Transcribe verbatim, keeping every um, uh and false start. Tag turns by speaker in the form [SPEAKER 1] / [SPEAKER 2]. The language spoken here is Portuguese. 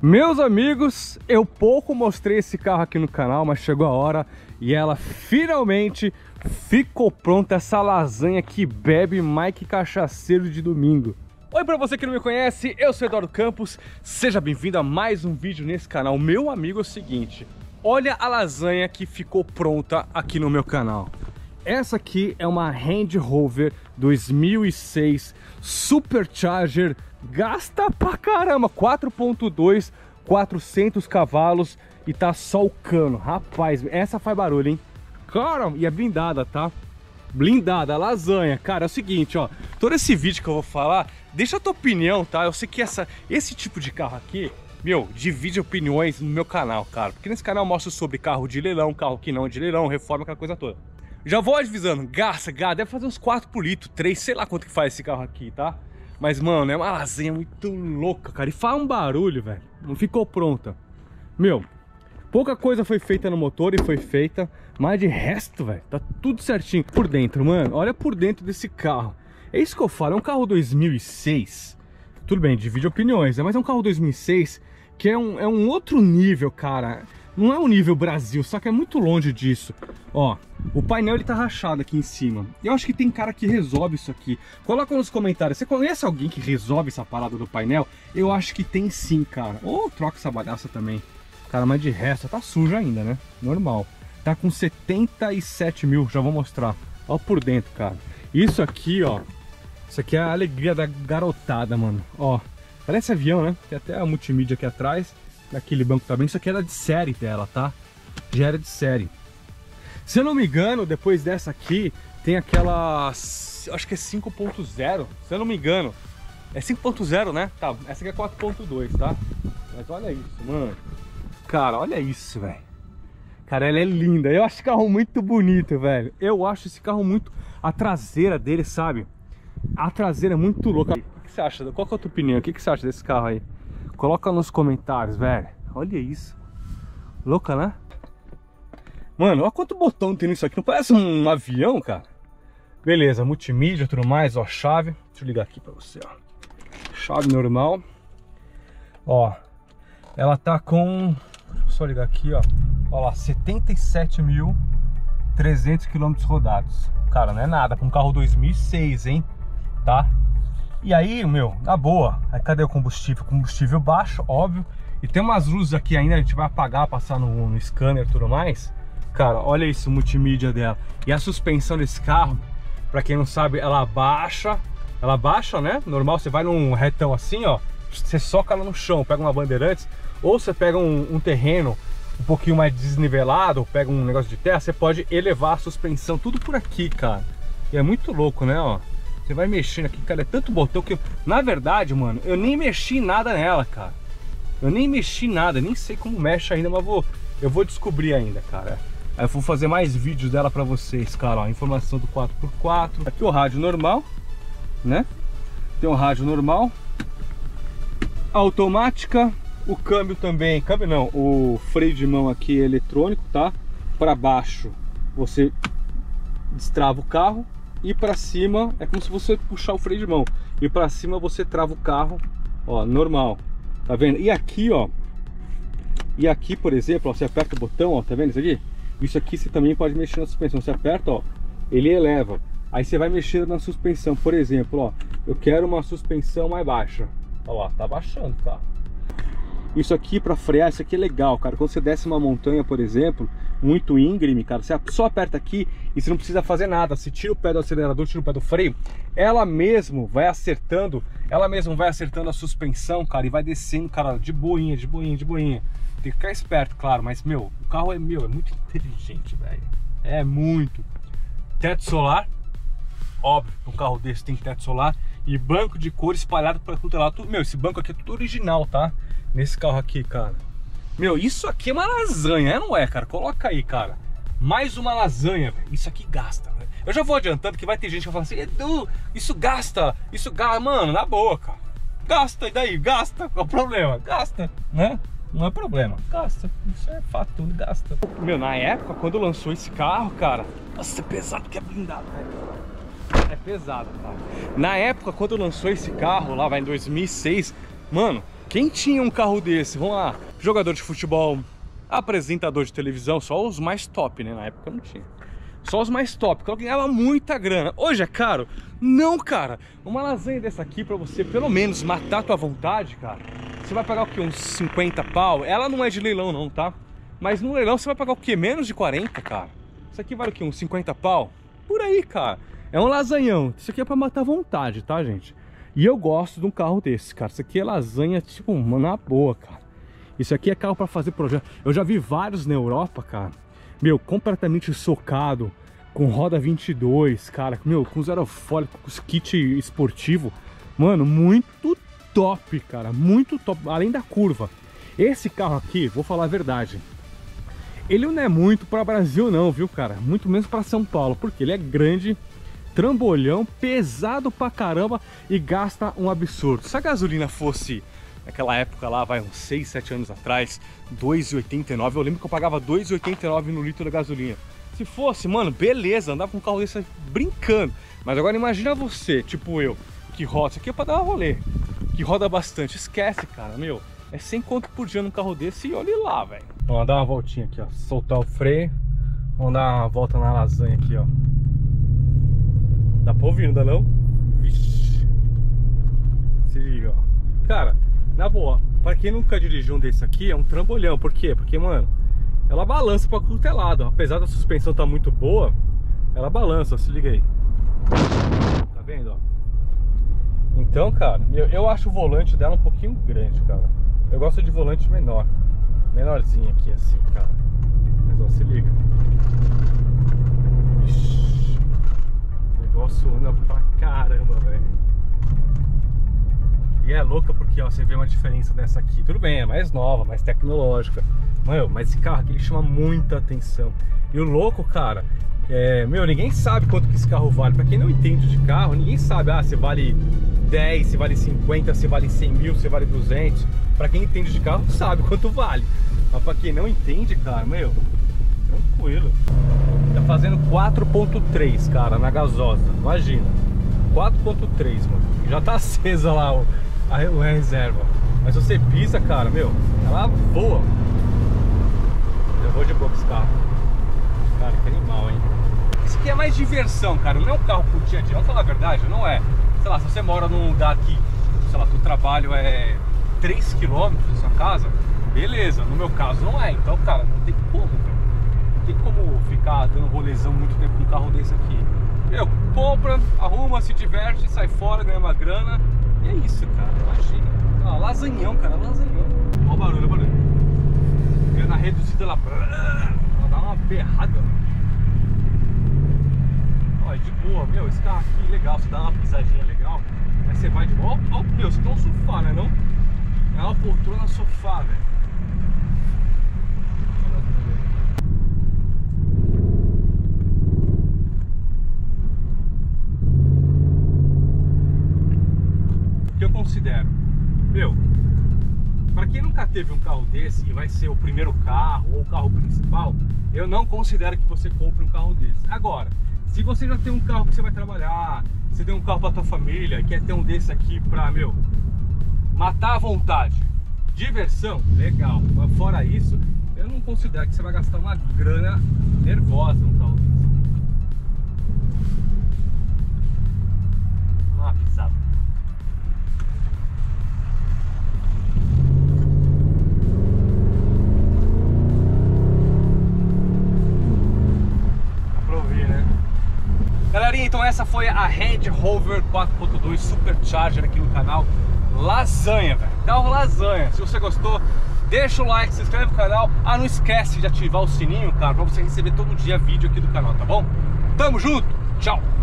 [SPEAKER 1] Meus amigos, eu pouco mostrei esse carro aqui no canal, mas chegou a hora e ela finalmente ficou pronta, essa lasanha que bebe mais que cachaceiro de domingo. Oi, pra você que não me conhece, eu sou Eduardo Campos, seja bem-vindo a mais um vídeo nesse canal. Meu amigo, é o seguinte, olha a lasanha que ficou pronta aqui no meu canal. Essa aqui é uma Range Rover dois mil e seis Supercharger, gasta pra caramba, quatro ponto dois, quatrocentos cavalos e tá só o cano. Rapaz, essa faz barulho, hein? Cara, e é blindada, tá? Blindada, lasanha. Cara, é o seguinte, ó, todo esse vídeo que eu vou falar, deixa a tua opinião, tá? Eu sei que essa, esse tipo de carro aqui, meu, divide opiniões no meu canal, cara. Porque nesse canal eu mostro sobre carro de leilão, carro que não é de leilão, reforma, aquela coisa toda. Já vou avisando, gasta, gasta, deve fazer uns quatro por litro, três, sei lá quanto que faz esse carro aqui, tá? Mas, mano, é uma lasanha muito louca, cara. E faz um barulho, velho. Não ficou pronta. Meu, pouca coisa foi feita no motor e foi feita, mas de resto, velho, tá tudo certinho. Por dentro, mano, olha por dentro desse carro. É isso que eu falo, é um carro dois mil e seis. Tudo bem, divide opiniões, né? Mas é um carro dois mil e seis que é um, é um outro nível, cara. Não é um nível Brasil, só que é muito longe disso. Ó, o painel ele tá rachado aqui em cima. Eu acho que tem cara que resolve isso aqui. Coloca nos comentários, você conhece alguém que resolve essa parada do painel? Eu acho que tem sim, cara. Ou troca essa bagaça também. Cara, mas de resto, tá sujo ainda, né? Normal. Tá com setenta e sete mil, já vou mostrar. Ó por dentro, cara. Isso aqui, ó. Isso aqui é a alegria da garotada, mano. Ó, parece avião, né? Tem até a multimídia aqui atrás. Naquele banco também, isso aqui era de série dela, tá? Já era de série. Se eu não me engano, depois dessa aqui, tem aquela... acho que é cinco ponto zero, se eu não me engano. É cinco ponto zero, né? Tá, essa aqui é quatro ponto dois, tá? Mas olha isso, mano. Cara, olha isso, velho. Cara, ela é linda. Eu acho esse carro muito bonito, velho. Eu acho esse carro muito... A traseira dele, sabe? A traseira é muito louca. O que você acha? Qual que é a tua opinião? O que você acha desse carro aí? Coloca nos comentários, velho. Olha isso. Louca, né? Mano, olha quanto botão tem nisso aqui. Não parece um avião, cara? Beleza, multimídia, tudo mais, ó, chave. Deixa eu ligar aqui pra você, ó. Chave normal. Ó, ela tá com... Deixa eu só ligar aqui, ó. Ó lá, setenta e sete mil e trezentos quilômetros rodados. Cara, não é nada pra um carro dois mil e seis, hein? Tá? E aí, meu, na boa, aí cadê o combustível? Combustível baixo, óbvio. E tem umas luzes aqui ainda, a gente vai apagar, passar no, no scanner e tudo mais. Cara, olha isso, multimídia dela. E a suspensão desse carro, pra quem não sabe, ela baixa. Ela baixa, né? Normal, você vai num retão assim, ó. Você soca ela no chão, pega uma Bandeirantes. Ou você pega um, um terreno um pouquinho mais desnivelado, ou pega um negócio de terra, você pode elevar a suspensão, tudo por aqui, cara. E é muito louco, né, ó. Você vai mexendo aqui, cara, é tanto botão que eu... Na verdade, mano, eu nem mexi nada nela, cara. Eu nem mexi nada, nem sei como mexe ainda, mas vou... eu vou descobrir ainda, cara. Aí eu vou fazer mais vídeos dela pra vocês, cara, ó. Informação do quatro por quatro. Aqui o rádio normal, né? Tem um rádio normal. Automática. O câmbio também, câmbio não, o freio de mão aqui é eletrônico, tá? Pra baixo você destrava o carro. E pra cima é como se você puxar o freio de mão. E pra cima você trava o carro, ó, normal. Tá vendo? E aqui, ó. E aqui, por exemplo, ó, você aperta o botão, ó, tá vendo isso aqui? Isso aqui você também pode mexer na suspensão. Você aperta, ó, ele eleva. Aí você vai mexer na suspensão. Por exemplo, ó, eu quero uma suspensão mais baixa. Ó lá, tá baixando o carro. Isso aqui pra frear, isso aqui é legal, cara. Quando você desce uma montanha, por exemplo, muito íngreme, cara, você só aperta aqui e você não precisa fazer nada. Você tira o pé do acelerador, tira o pé do freio, ela mesmo vai acertando, ela mesmo vai acertando a suspensão, cara, e vai descendo, cara, de boinha, de boinha, de boinha. Tem que ficar esperto, claro, mas, meu, o carro é meu, é muito inteligente, velho. É muito. Teto solar, óbvio, um carro desse tem teto solar. E banco de couro espalhado pra tudo lá. Tudo, meu, esse banco aqui é tudo original, tá? Nesse carro aqui, cara. Meu, isso aqui é uma lasanha, é, não é, cara? Coloca aí, cara. Mais uma lasanha, velho. Isso aqui gasta, velho. Eu já vou adiantando que vai ter gente que vai falar assim: Edu, isso gasta, isso gasta. Mano, na boa, cara. Gasta, e daí? Gasta. Qual o problema? Gasta, né? Não é problema. Gasta. Isso é fato, tudo gasta. Meu, na época, quando lançou esse carro, cara, nossa, é pesado que é blindado, velho. É pesado, cara. Na época, quando lançou esse carro, lá vai em dois mil e seis, mano, Quem tinha um carro desse? Vamos lá. Jogador de futebol, apresentador de televisão, só os mais top, né? Na época não tinha. Só os mais top, que ganhava muita grana. Hoje é caro? Não, cara. Uma lasanha dessa aqui pra você, pelo menos, matar a tua vontade, cara, você vai pagar o quê? Uns cinquenta pau? Ela não é de leilão não, tá? Mas no leilão você vai pagar o quê? Menos de quarenta, cara. Isso aqui vale o quê? Uns cinquenta pau? Por aí, cara. É um lasanhão. Isso aqui é pra matar a vontade, tá, gente? E eu gosto de um carro desse, cara. Isso aqui é lasanha, tipo, na boa, cara. Isso aqui é carro pra fazer projeto. Eu já vi vários na Europa, cara. Meu, completamente socado, com roda vinte e dois, cara, meu, com os aerofólicos, com os kit esportivo. Mano, muito top, cara, muito top, além da curva. Esse carro aqui, vou falar a verdade, ele não é muito para Brasil não, viu, cara? Muito menos para São Paulo, porque ele é grande, trambolhão, pesado pra caramba e gasta um absurdo. Se a gasolina fosse... naquela época lá, vai uns seis, sete anos atrás, dois reais e oitenta e nove. Eu lembro que eu pagava dois reais e oitenta e nove no litro da gasolina. Se fosse, mano, beleza, andava com um carro desse brincando. Mas agora imagina você, tipo eu, que roda, isso aqui é pra dar um rolê, que roda bastante. Esquece, cara, meu, é cem conto por dia num carro desse e olha lá, velho. Vamos dar uma voltinha aqui, ó, soltar o freio. Vamos dar uma volta na lasanha aqui, ó. Dá pra ouvir, não dá não? Vixe. Se liga, ó. Cara, na boa, pra quem nunca dirigiu um desse aqui, é um trambolhão. Por quê? Porque, mano, ela balança pra tudo é lado. Apesar da suspensão tá muito boa, ela balança, ó, se liga aí. Tá vendo, ó? Então, cara, eu, eu acho o volante dela um pouquinho grande, cara. Eu gosto de volante menor. Menorzinho aqui, assim, cara. Mas, ó, se liga. Ixi, o negócio anda pra caramba, velho. E é louca porque, ó, você vê uma diferença dessa aqui. Tudo bem, é mais nova, mais tecnológica. Meu, mas esse carro aqui, ele chama muita atenção. E o louco, cara, é... meu, ninguém sabe quanto que esse carro vale. Pra quem não entende de carro, ninguém sabe, ah, se vale dez, se vale cinquenta, se vale cem mil, se vale duzentos. Pra quem entende de carro, sabe quanto vale. Mas pra quem não entende, cara, meu, tranquilo. Tá fazendo quatro ponto três, cara, na gasosa. Imagina, quatro ponto três, mano. Já tá acesa lá o... a reserva. Mas você pisa, cara, meu, ela voa. Eu vou de boa com esse carro. Cara, que animal, hein? Isso aqui é mais diversão, cara. Não é um carro pro dia a dia. Vamos falar a verdade, não é. Sei lá, se você mora num lugar que, sei lá, teu trabalho é três quilômetros da sua casa, beleza. No meu caso não é. Então, cara, não tem como, velho. Não tem como ficar dando rolezão muito tempo com um carro desse aqui. Meu, compra, arruma, se diverte, sai fora, ganha uma grana. E é isso, cara, imagina. Ah, lasanhão, cara, lasanhão. Olha o barulho, olha o barulho. Vê na reduzida lá. Ela dá uma berrada. Ó, de boa, meu, esse carro aqui é legal. Você dá uma pisadinha legal. Aí você vai de boa. Ó, ó, meu, você tá um sofá, né, não? É uma poltrona sofá, velho. Eu considero, meu, para quem nunca teve um carro desse e vai ser o primeiro carro ou o carro principal, eu não considero que você compre um carro desse. Agora, se você já tem um carro que você vai trabalhar, você tem um carro para tua família e quer ter um desse aqui para, meu, matar à vontade, diversão, legal. Mas fora isso, eu não considero que você vai gastar uma grana nervosa num carro desse. Uma pisada. Galerinha, então essa foi a Range Rover quatro ponto dois Supercharger aqui no canal. Lasanha, velho. Carro lasanha. Se você gostou, deixa o like, se inscreve no canal. Ah, não esquece de ativar o sininho, cara, pra você receber todo dia vídeo aqui do canal, tá bom? Tamo junto, tchau!